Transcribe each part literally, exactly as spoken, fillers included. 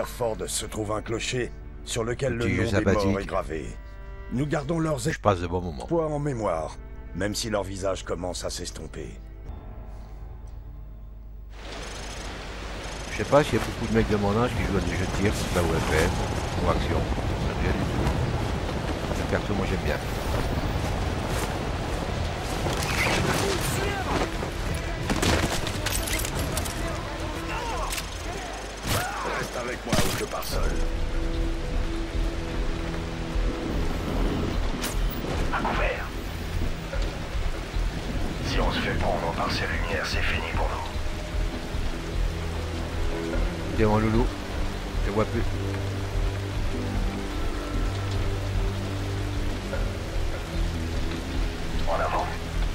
Rutherford se trouve un clocher sur lequel le Petit jeu nom des morts sympathique. est gravé. Nous gardons leurs Je passe de bons moments. exploits en mémoire, même si leur visage commence à s'estomper. Je sais pas s'il y a beaucoup de mecs de mon âge qui jouent à des jeux de tir, c'est pas ou F P S ou action. C'est rien du tout. Le perso, moi j'aime bien. Reste avec moi ou je pars seul. À couvert. Si on se fait prendre par ces lumières, c'est fini pour nous. T'es mon loulou. Je te vois plus. En avant.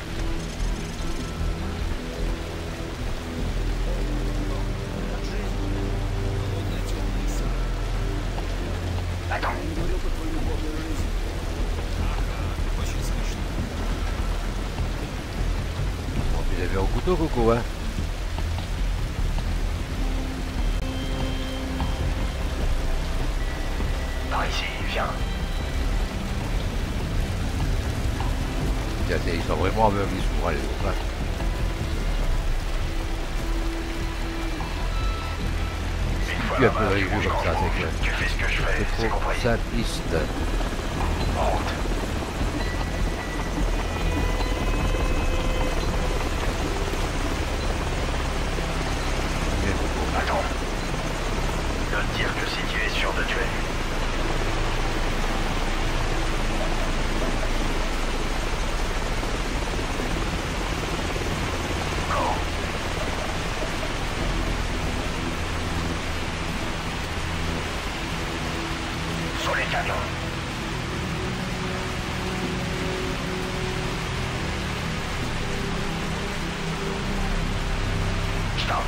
Attends. Bon, tu l'avais au couteau, Coco, hein. Par ici, viens. Tiens, ils sont vraiment aveugles, ils se pourraient aller au pas. Une fois Tu as là-bas, peu tu rigolo bouges comme quand ça, je c'est bouge. clair. Tu fais ce que je fais, c'est C'est trop compris. simpliste. En route. Attends. Ne dire que si tu es sûr de tuer. Go. Sur les camions. Stop.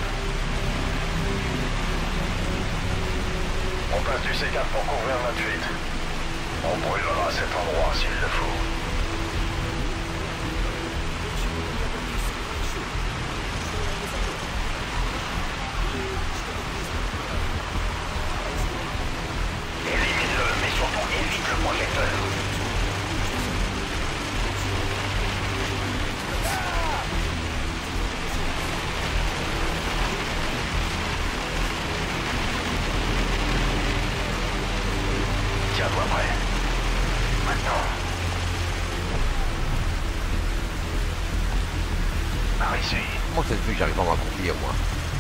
On passe du C quatre pour couvrir notre fuite. On brûlera cet endroit s'il le faut. Élimine-le, mais surtout évite le projecteur. Tiens-toi prêt. Maintenant. Par ici. Comment ça se fait que j'arrive pas à m'accomplir, moi?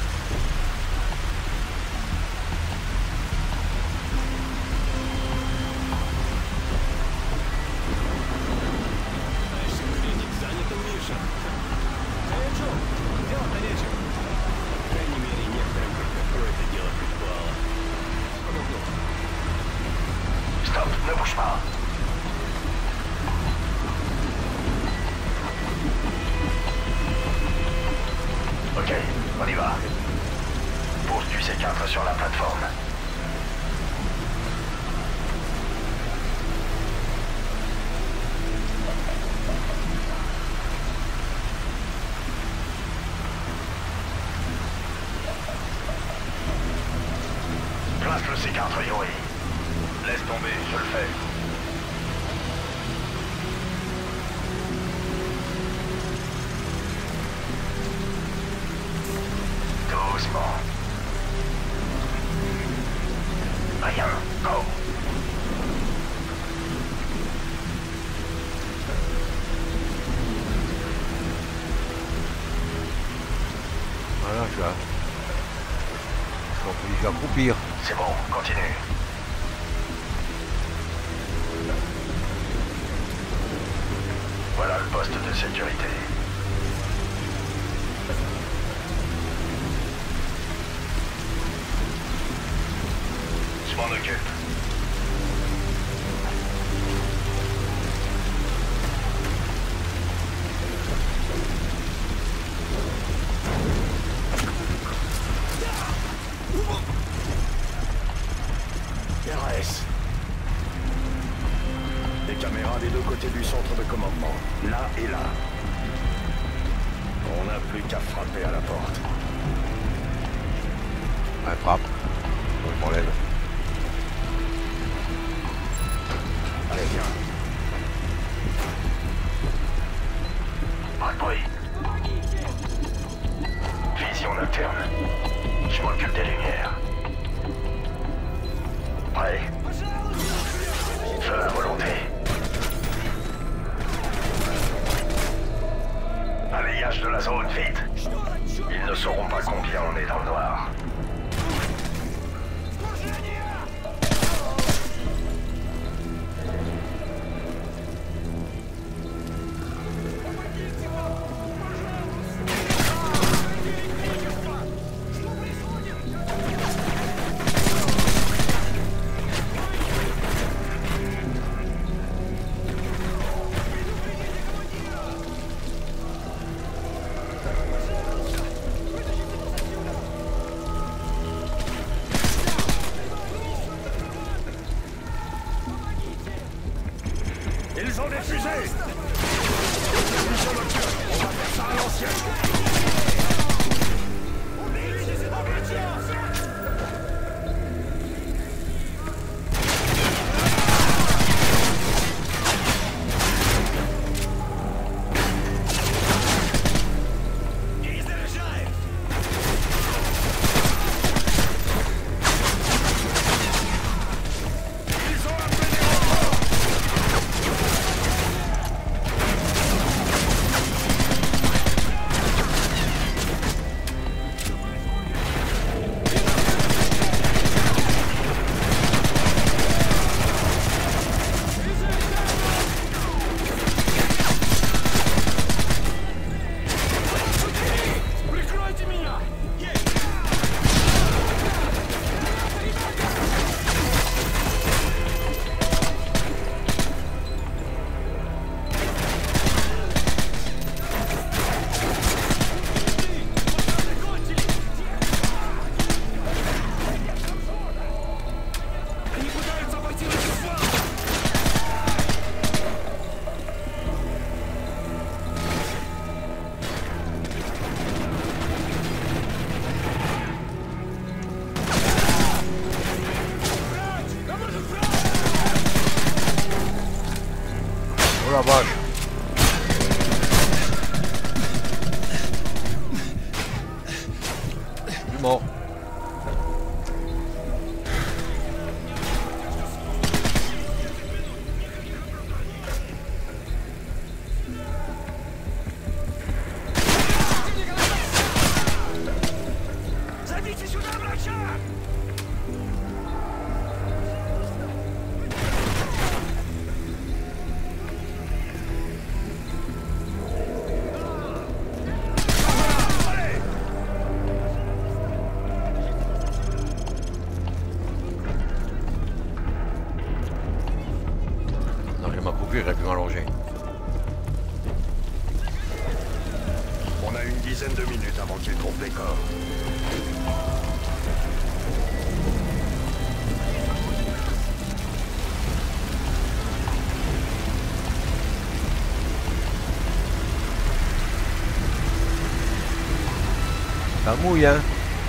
Stop, ne bouge pas. Ok, on y va. Pose du C quatre sur la plateforme. Place le C quatre, Yuri. Laisse tomber, je le fais. Doucement. Rien, go. Voilà, je vais... Je vais accroupir. C'est bon, continue. Voilà le poste de sécurité. Je m'en occupe. R S. Des caméras des deux côtés du centre de commandement, là et là. On n'a plus qu'à frapper à la porte. Ouais, frappe. je m'enlève. Allez, viens. Pas de bruit. Vision nocturne. Je m'occupe des lumières. Prêt? Feu à volonté. Balayage de la zone, vite. Ils ne sauront pas combien on est dans le noir. Ils ont des fusées! Mission nocturne, on va faire ça à l'ancienne! Oh la vache. Je suis mort. J'aurais pu m'allonger. On a une dizaine de minutes avant qu'ils trouvent les corps. Ça mouille, hein.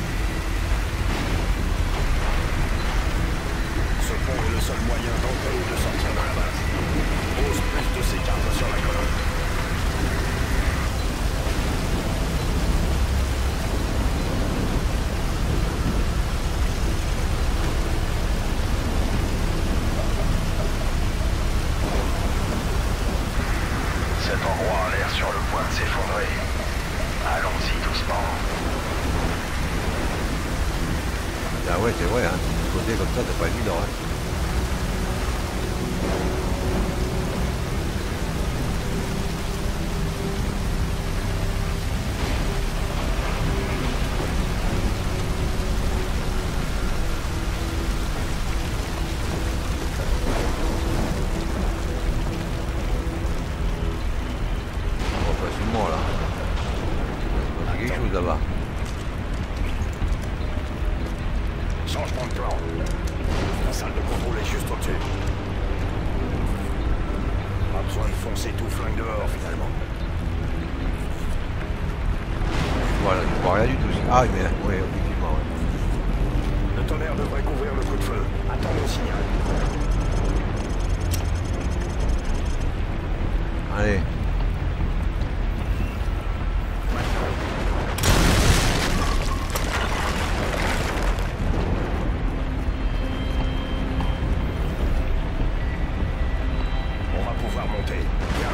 Ce pont est le seul moyen d'entrer ou de sortir de la base. Pose plus de ces cartes sur la colonne. Cet endroit a l'air sur le point de s'effondrer. Allons-y doucement. Ah ouais, c'est vrai, hein. De côté comme ça, c'est pas évident, hein. On va facilement là. Il y a quelque chose là-bas. Changement de plan. La salle de contrôle est juste au-dessus. Pas besoin de foncer tout flingue dehors finalement. Voilà, je vois rien du tout. Ah, mais oui, effectivement, ouais. Le tonnerre devrait couvrir le coup de feu. Attends mon signal. Allez. On va pouvoir monter. Viens.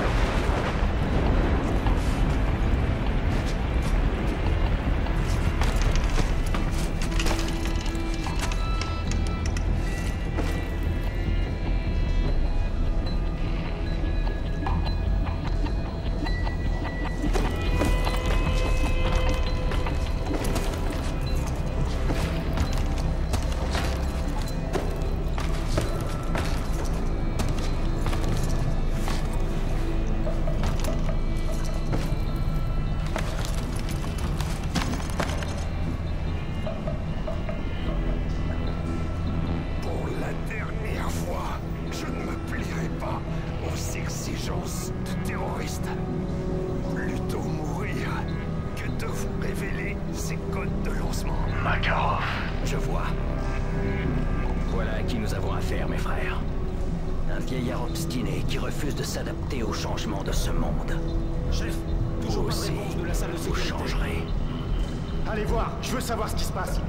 Makarov. Je vois. Voilà à qui nous avons affaire, mes frères. Un vieillard obstiné qui refuse de s'adapter aux changements de ce monde. Chef, toujours Vous pas de aussi, réponse de la salle de vous sécurité. changerez. Allez voir, je veux savoir ce qui se passe.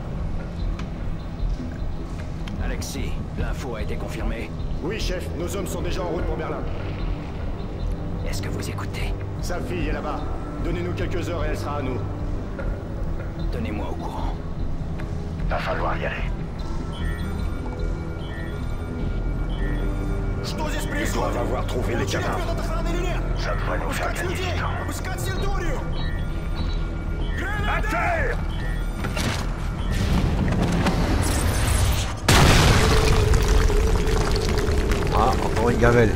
Alexis, l'info a été confirmée. Oui, chef, nos hommes sont déjà en route pour Berlin. Est-ce que vous écoutez? Sa fille est là-bas. Donnez-nous quelques heures et elle sera à nous. Tenez-moi au courant. Va falloir y aller. Ils doivent avoir trouvé les cadavres. Ça devrait nous faire gagner du temps. À terre! Ah, encore une gamelle.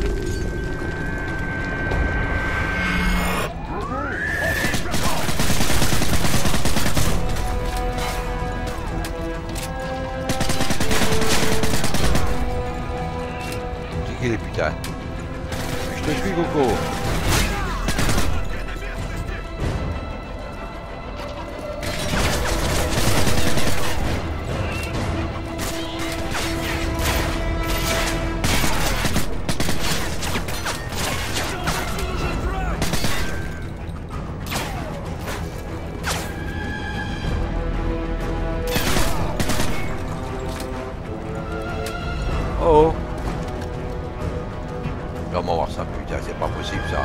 C'est qui les putains? Je te suis, Coco. Oh! Comment voir ça, putain, c'est pas possible ça.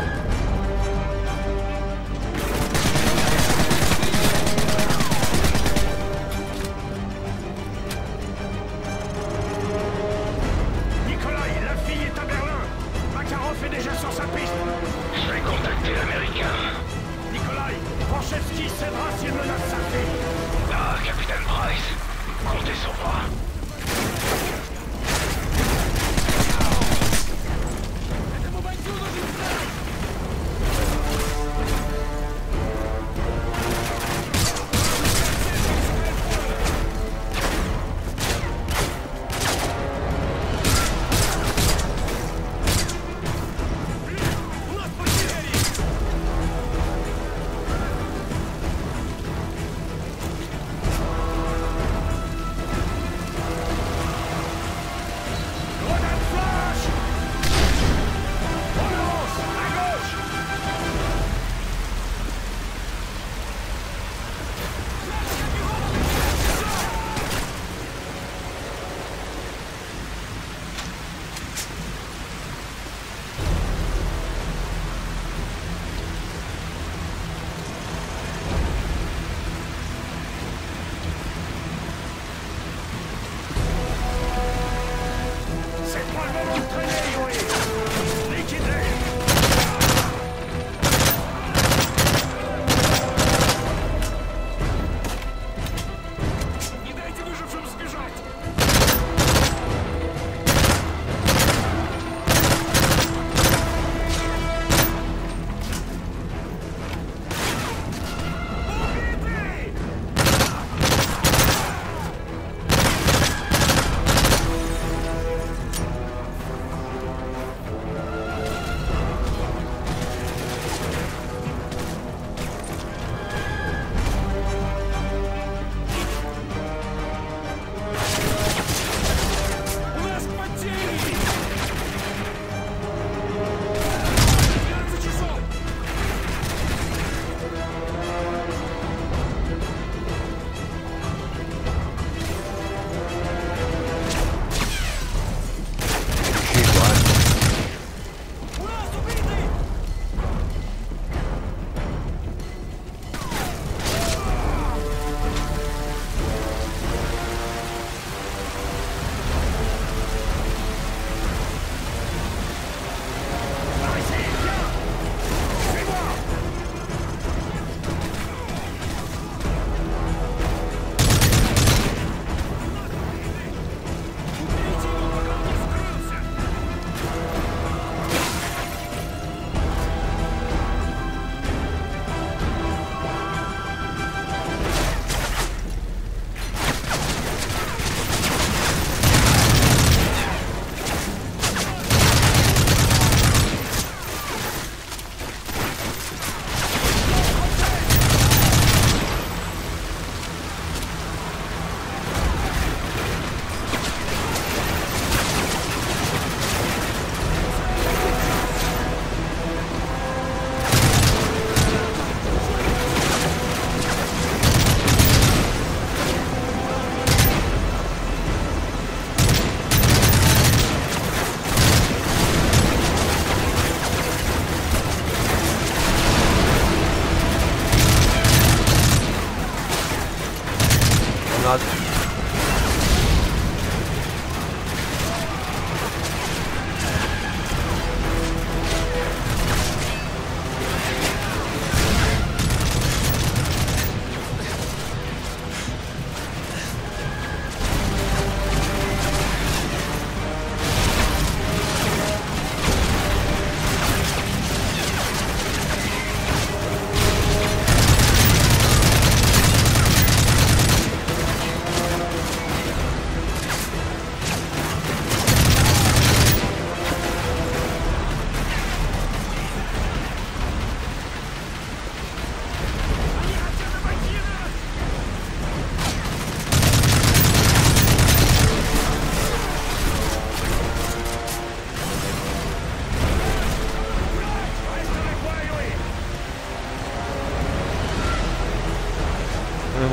Nikolai, la fille est à Berlin. Makarov est déjà sur sa piste. Je vais contacter l'Américain. Nikolai, Franchevski cédera s'il menace sa fille. Ah, Capitaine Price. Comptez sur moi.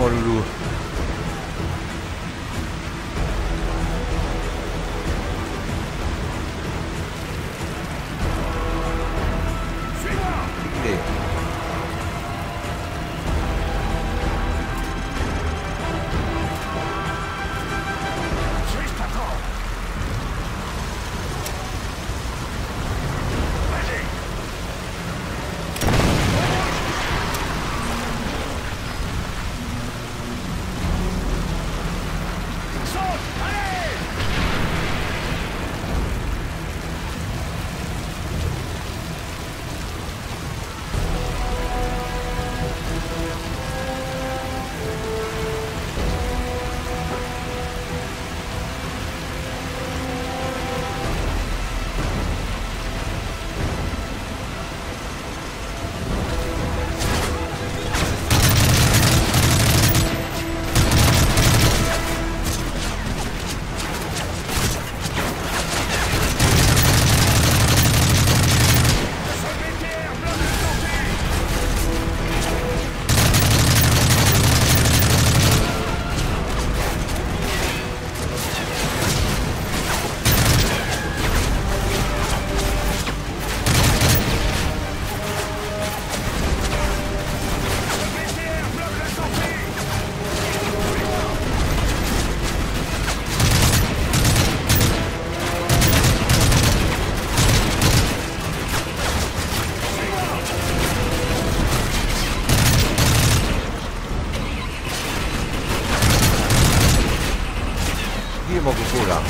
mon loulou. Suis-moi. Mon coucou là.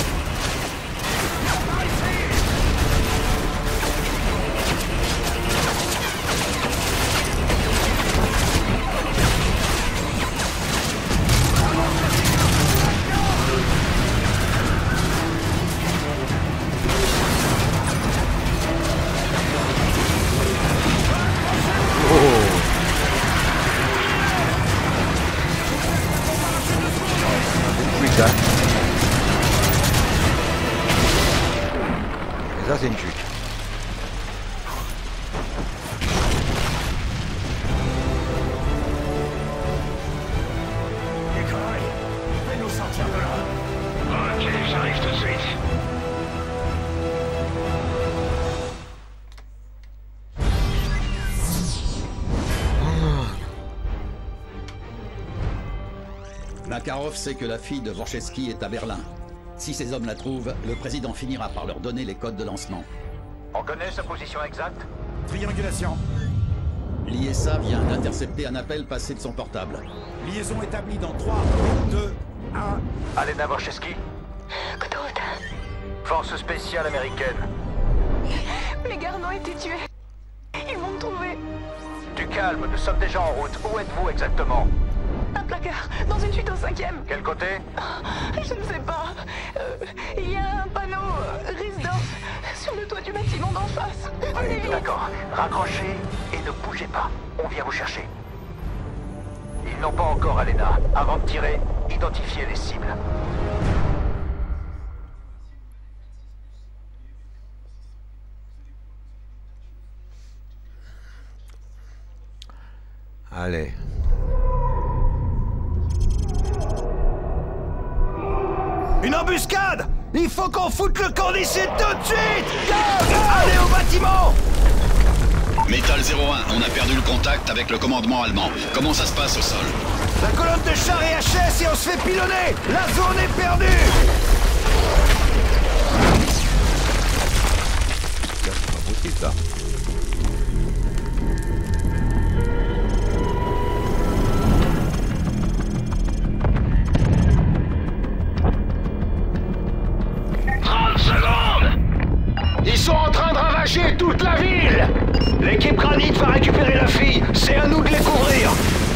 Ça c'est une chute. Nikolai, fais-nous sortir de là. Ok, j'arrive tout de suite. Makarov sait que la fille de Vorchesky est à Berlin. Si ces hommes la trouvent, le président finira par leur donner les codes de lancement. On connaît sa position exacte? Triangulation. L'I S A vient d'intercepter un appel passé de son portable. Liaison établie dans trois, deux, un. Alena Vorchesky? Côte-route. Force spéciale américaine. Mes gardes ont été tués. Ils vont me trouver. Du calme, nous sommes déjà en route. Où êtes-vous exactement? Un placard, dans une suite au cinquième. Quel côté? Je ne sais pas. Euh, Il y a un panneau euh, résidence sur le toit du bâtiment d'en face. Allez, vite. D'accord. Raccrochez et ne bougez pas. On vient vous chercher. Ils n'ont pas encore Alena. Avant de tirer, identifiez les cibles. Allez. Une embuscade! Il faut qu'on foute le camp d'ici tout de suite! Go! Allez au bâtiment! Métal zéro un, on a perdu le contact avec le commandement allemand. Comment ça se passe au sol? La colonne de chars est H S et on se fait pilonner! La zone est perdue! C'est pas possible ça. Ils sont en train de ravager toute la ville! L'équipe Granit va récupérer la fille, c'est à nous de les couvrir!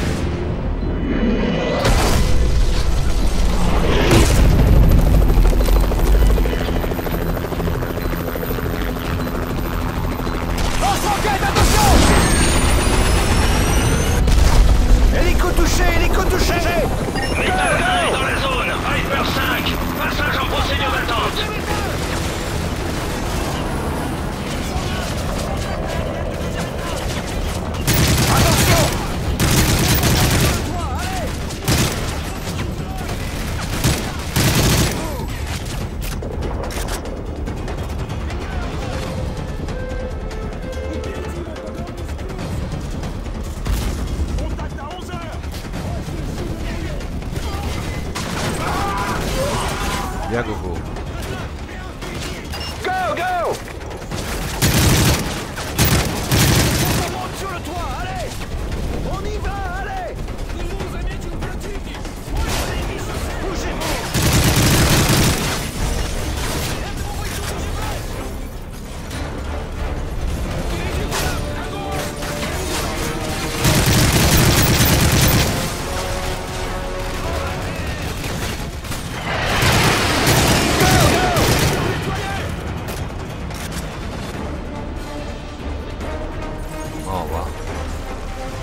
Lance-roquette, attention! Hélico touché, hélico touché! Métal un est dans la zone. Viper cinq. Passage en procédure d'attente.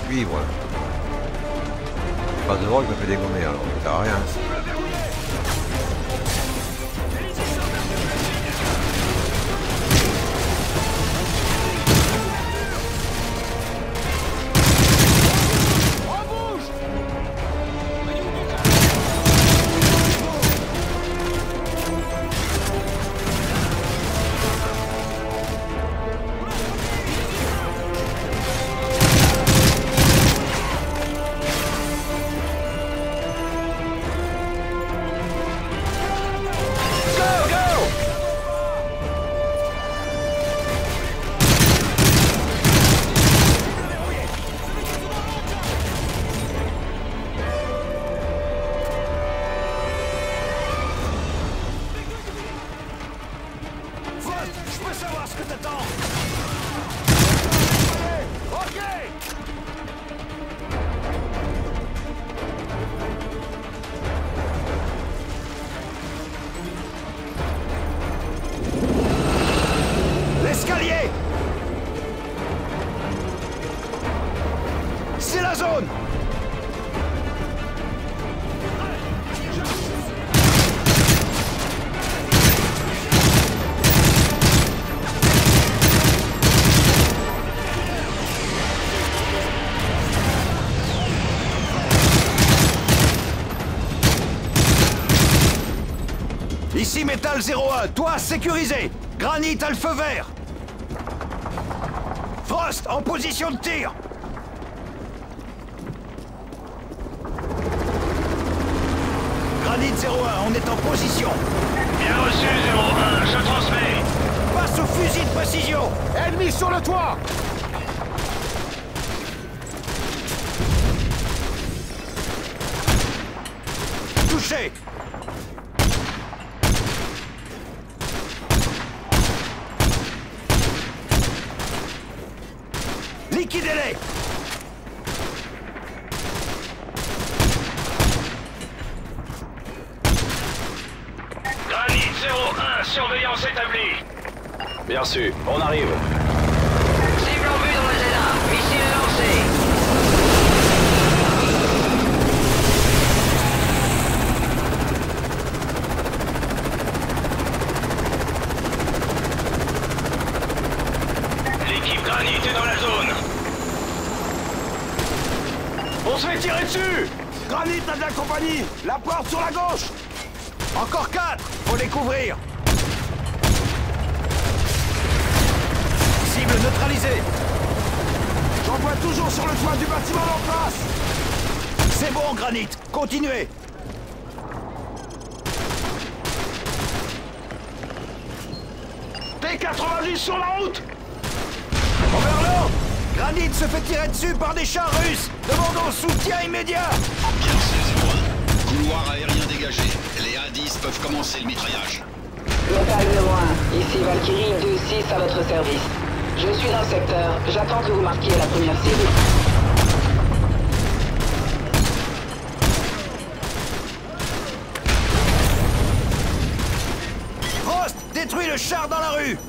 suivre. Pas devant, il me fait dégommer alors, ça sert à rien. C'est la zone! Ici Métal zéro un, toi sécurisé! Granit a le feu vert! Frost en position de tir! Granit zéro un, on est en position! Bien reçu zéro un, je transmets! Passe au fusil de précision! Ennemi sur le toit! Touché! Liquidez-les! Granit zéro un, surveillance établie. Bien sûr, on arrive. Cible en vue dans les états. Missile lancé. L'équipe Granit est dans la zone. On se fait tirer dessus! Granit a de la compagnie! La porte sur la gauche! Encore quatre! Faut les couvrir! Cible neutralisée! J'en vois toujours sur le toit du bâtiment en place! C'est bon, Granit! Continuez! T quatre-vingt-dix sur la route! Overlord! Granit se fait tirer dessus par des chars russes! Demandons soutien immédiat! Bien sûr, zéro un. Couloir aérien dégagé. Les A dix peuvent commencer le mitraillage. Métal zéro un, ici Valkyrie deux six à votre service. Je suis dans le secteur, j'attends que vous marquiez la première cible. Frost, détruis le char dans la rue!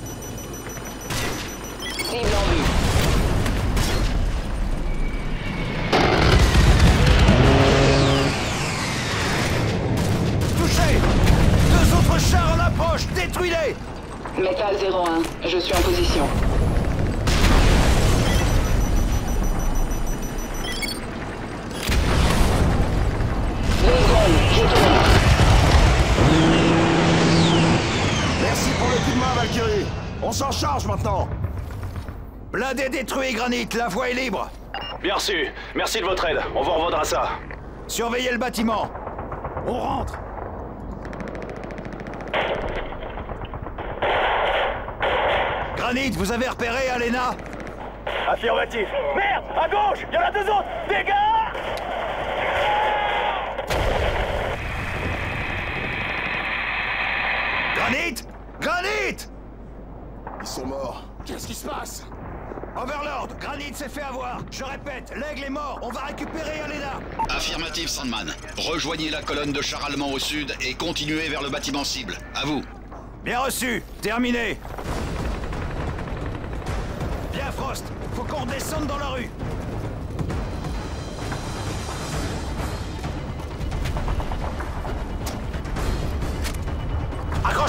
Cible en vue. Deux autres chars en approche, détruis-les! Métal zéro un, je suis en position. Deux secondes, je tourne. Merci pour le coup de main, Valkyrie. On s'en charge maintenant. Blindé détruit, Granit, la voie est libre. Bien reçu. Merci de votre aide. On vous revaudra ça. Surveillez le bâtiment. On rentre. Granit, vous avez repéré Alena? Affirmatif. Merde! À gauche! Il y en a deux autres! Dégâts! Granit! Granit! Ils sont morts. Qu'est-ce qui se passe? Overlord, Granit s'est fait avoir. Je répète, l'aigle est mort. On va récupérer Alena. Affirmatif, Sandman. Rejoignez la colonne de chars allemands au sud et continuez vers le bâtiment cible. À vous. Bien reçu. Terminé. Bien, Frost. Faut qu'on redescende dans la rue.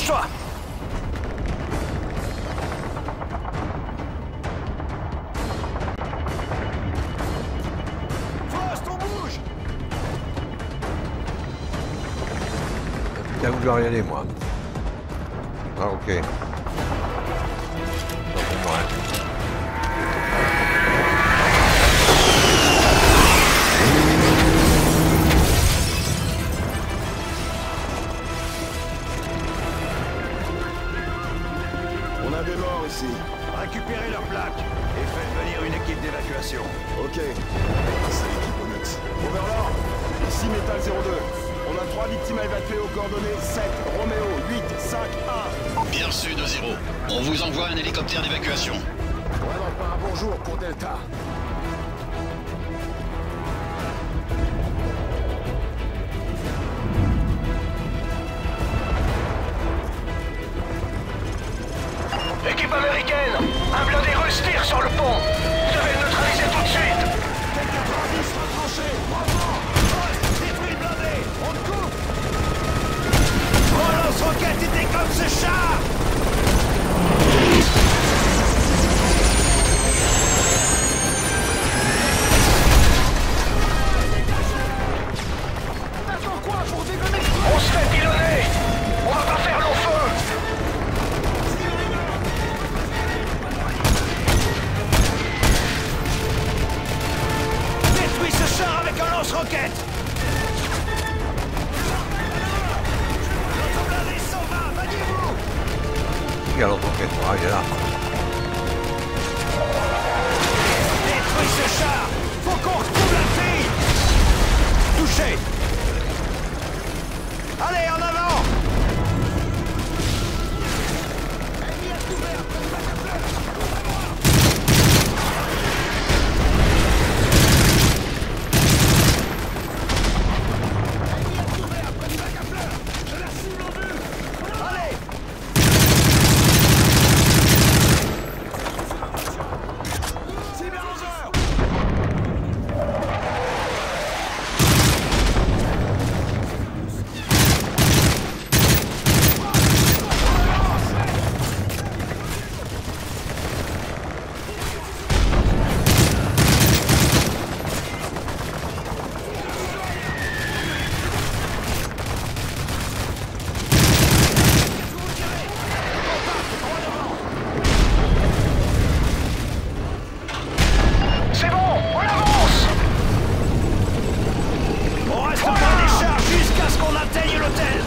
dépêche-toi! Frost, on bouge! Putain, où je dois y aller, moi? Ah, ok. Pas pour moi. On a des morts ici. Récupérez leurs plaques et faites venir une équipe d'évacuation. Ok. C'est l'équipe Onyx. Overlord, ici Metal zéro deux. On a trois victimes à évacuer aux coordonnées sept, Roméo, huit, cinq, un. Bien reçu, deux zéro. On vous envoie un hélicoptère d'évacuation. Vraiment pas un bon jour pour Delta. Équipe américaine! Un blindé russe tire sur le pont! Vous devez le neutraliser tout de suite! quatre-vingt-dix retranchés! Bravo! Détruis le blindé! On te coupe! Mon lance-roquette était comme ce char! Attends quoi pour dégonner? On se fait pilonner! On va pas faire long feu! Détruis ce char avec un lance-roquette! Notre blindé s'en va! Maniez-vous! Qui a l'entreprise? Ah, il est là. Détruis ce char! Faut qu'on retrouve la fille! Touché! Allez, en avant! Allez! C'est bon, on avance! On reste pas des chars jusqu'à ce qu'on atteigne l'hôtel!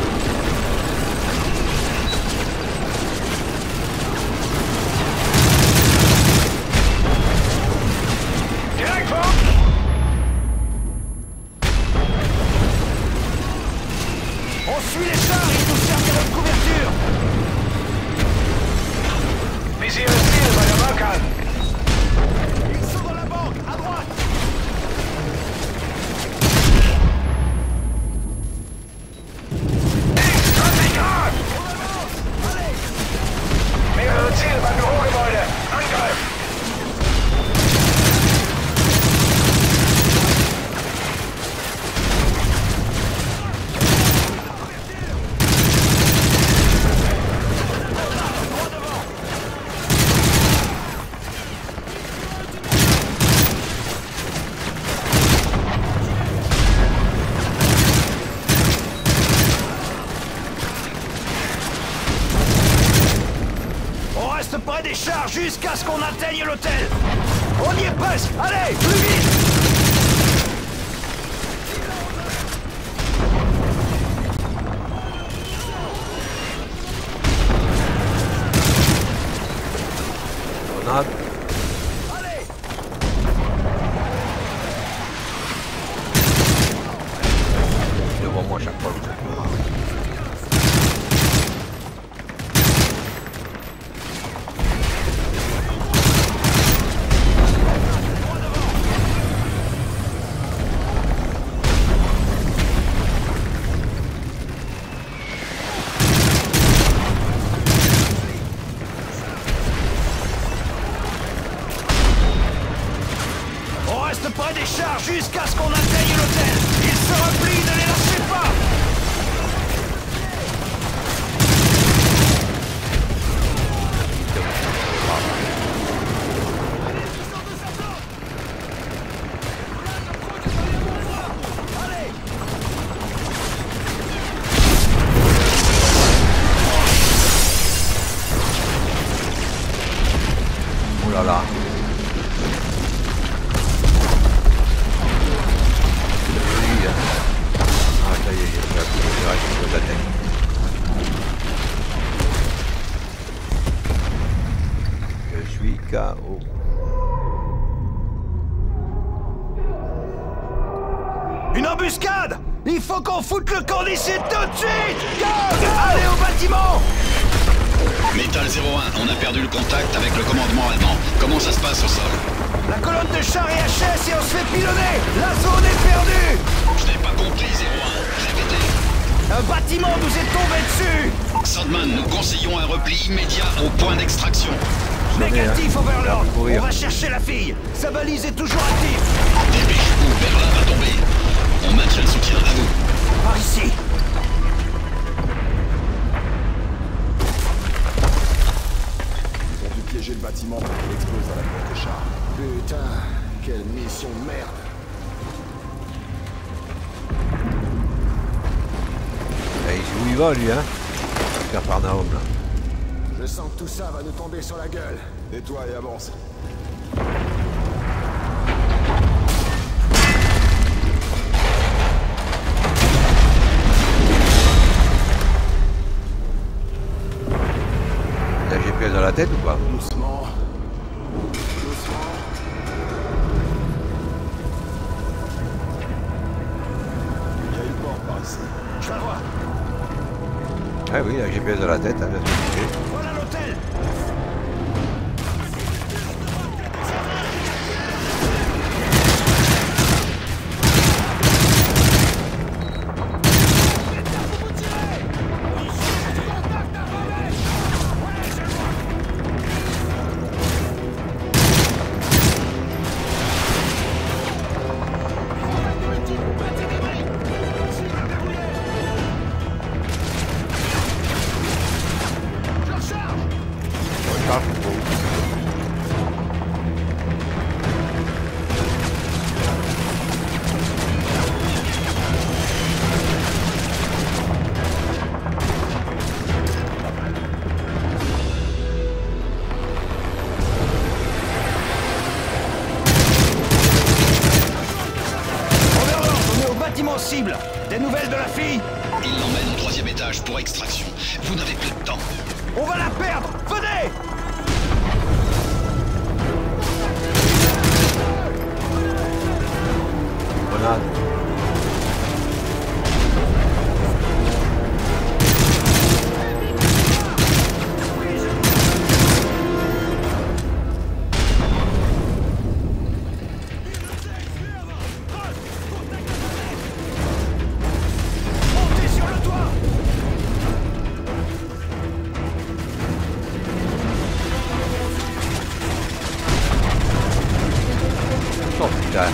Direct, bon! On suit les chars, ils nous serviront de couverture! Busy hostile, Madame Hakan! Ils sont dans la banque, à droite! Extra-Signal! Mehrere Ziele beim Bürogebäude! Angriff! On reste près des chars jusqu'à ce qu'on atteigne l'hôtel. On y est presque. Allez, plus vite. Grenade. Allez. Devant moi chaque fois. On reste près des chars jusqu'à ce qu'on atteigne l'hôtel. Ils se replient, ne les lâchez pas. Oh là là. Oui, hein. Ah ça y est, j'ai fait un coup de direct sur la tête. Je suis K O. Une embuscade! Il faut qu'on foute le camp d'ici tout de suite! Go! Allez au bâtiment! Métal zéro un, on a perdu le contact avec le commandement allemand. Comment ça se passe au sol? La colonne de chars est H S et on se fait pilonner! La zone est perdue! Je n'ai pas compris, zéro un. Répétez. Un bâtiment nous est tombé dessus! Sandman, nous conseillons un repli immédiat au point d'extraction. Négatif, hein. Overlord! On On va chercher la fille! Sa valise est toujours active! Dépêchez-vous, Berlin va tomber. On maintient le soutien à vous. Par ici! Ils ont dû piéger le bâtiment pour qu'il explose à la porte des chars. Putain, quelle mission de merde! Et il sait où il va lui hein. Cafarnaum là. Je sens que tout ça va nous tomber sur la gueule. Tais-toi et avance. Il a G P S dans la tête ou pas? Doucement. Doucement. Il y a une porte par ici. Je la vois! Ah oui, il a G P S dans la tête, hein, bien sûr. Voilà l'hôtel! Cible. Des nouvelles de la fille? Il l'emmène au troisième étage pour extraction. Vous n'avez plus de temps. On va la perdre! Venez! Grenade. Oh putain.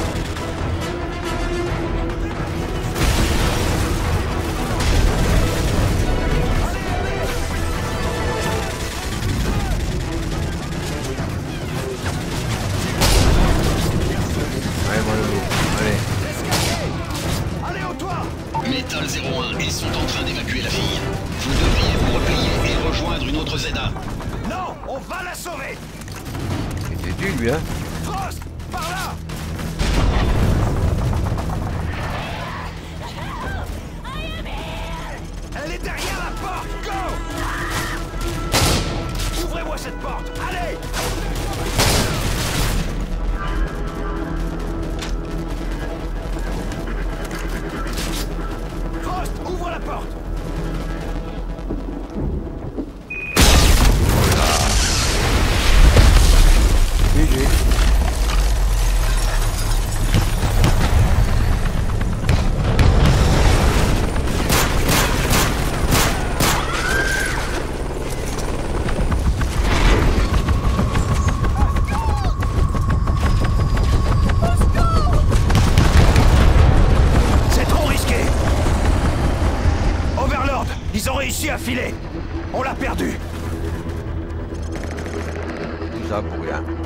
Allez, moi le loup. Allez. Allez au toit! Métal zéro un, ils sont en train d'évacuer la fille. Vous devriez vous replier et rejoindre une autre Zeta. Non! On va la sauver! C'était dur lui hein. Frost! Par là! Elle est derrière la porte! Go! Ouvrez-moi cette porte! Allez! Frost! Ouvre la porte! G G. C'est trop risqué! Overlord! Ils ont réussi à filer! On l'a perdu! Tout ça pour rien.